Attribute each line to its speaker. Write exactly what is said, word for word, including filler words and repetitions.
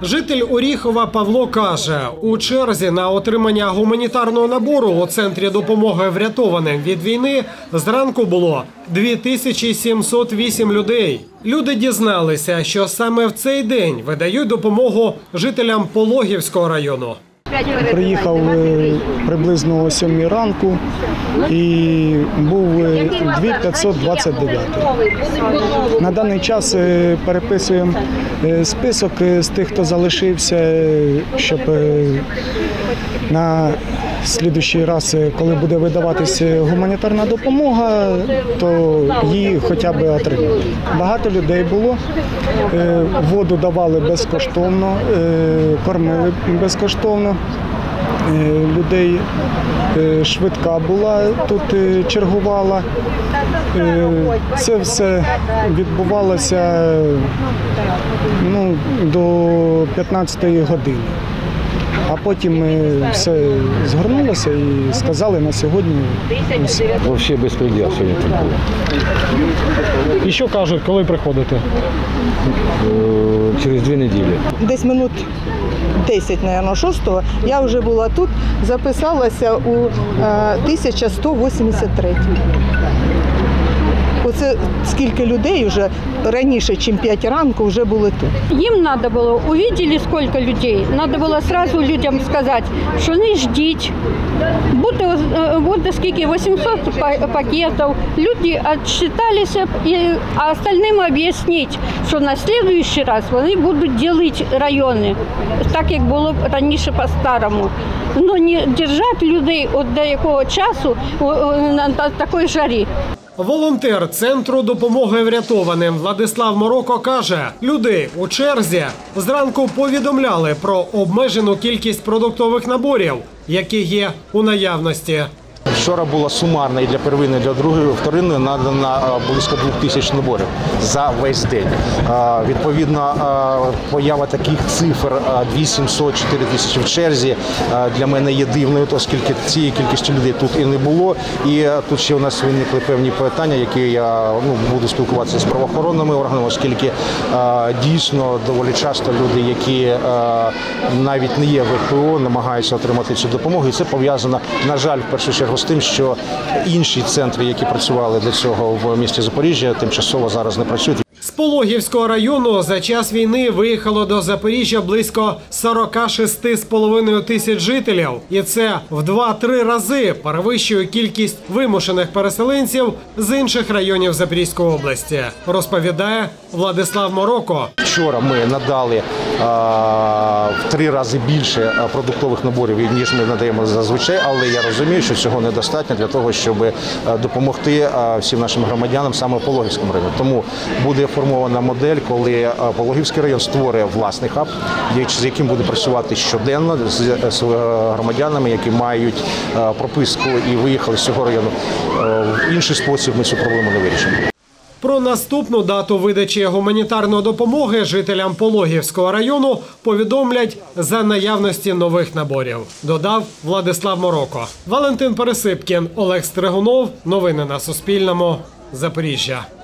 Speaker 1: Житель Оріхова Павло каже, у черзі на отримання гуманітарного набору у Центрі допомоги врятованим від війни зранку було дві тисячі сімсот вісім людей. Люди дізналися, що саме в цей день видають допомогу жителям Пологівського району.
Speaker 2: Приїхав приблизно о сьомій ранку і був дві тисячі п'ятсот двадцять дев'ять. На даний час переписуємо список з тих, хто залишився, щоб на слідуючий раз, коли буде видаватися гуманітарна допомога, то її хоча б отримати. Багато людей було, воду давали безкоштовно, кормили безкоштовно. Людей швидка була, тут чергувала. Це все відбувалося ну, до п'ятнадцятої години. А потім все згорнулося і сказали на сьогодні все.
Speaker 3: Взагалі безпреділ сьогодні тут було.
Speaker 4: І що кажуть, коли приходите?
Speaker 3: Через дві неділі.
Speaker 5: Десь минут десять, мабуть, шостого я вже була тут, записалася у тисяча сто вісімдесят три. Оце скільки людей вже раніше, ніж п'ять ранку, вже були тут.
Speaker 6: Їм треба було, побачили, скільки людей, треба було одразу людям сказати, що не ждіть. Буде, буде скільки, вісімсот пакетів, люди відчиталися, а остальним об'яснити, що на наступний раз вони будуть ділити райони, так як було раніше по-старому. Але не держати людей от до якого часу на такій жарі.
Speaker 1: Волонтер Центру допомоги врятованим Владислав Мороко каже, люди у черзі зранку повідомляли про обмежену кількість продуктових наборів, які є у наявності.
Speaker 7: Вчора була сумарна і для первинної, і для другої, вторинної надана близько двох тисяч наборів за весь день. Відповідно, поява таких цифр дві тисячі сімсот - чотири тисячі в черзі для мене є дивною, оскільки цієї кількості людей тут і не було. І тут ще у нас виникли певні питання, які я ну, буду спілкуватися з правоохоронними органами, оскільки дійсно доволі часто люди, які навіть не є в ВПО, намагаються отримати цю допомогу. І це пов'язано, на жаль, в першу чергу з тим, що інші центри, які працювали для цього в місті Запоріжжя, тимчасово зараз не працюють.
Speaker 1: З Пологівського району за час війни виїхало до Запоріжжя близько сорока шести з половиною тисяч жителів. І це в два-три рази перевищує кількість вимушених переселенців з інших районів Запорізької області, розповідає Владислав Мороко.
Speaker 7: Вчора ми надали а, в три рази більше продуктових наборів, ніж ми надаємо зазвичай, але я розумію, що цього недостатньо для того, щоб допомогти всім нашим громадянам саме в Пологівському районі. Тому буде формована модель, коли Пологівський район створює власний хаб, з яким буде працювати щоденно з громадянами, які мають прописку і виїхали з цього району. В інший спосіб ми цю проблему не вирішимо.
Speaker 1: Про наступну дату видачі гуманітарної допомоги жителям Пологівського району повідомлять за наявності нових наборів, додав Владислав Мороко. Валентин Пересипкін, Олег Стригунов. Новини на Суспільному. Запоріжжя.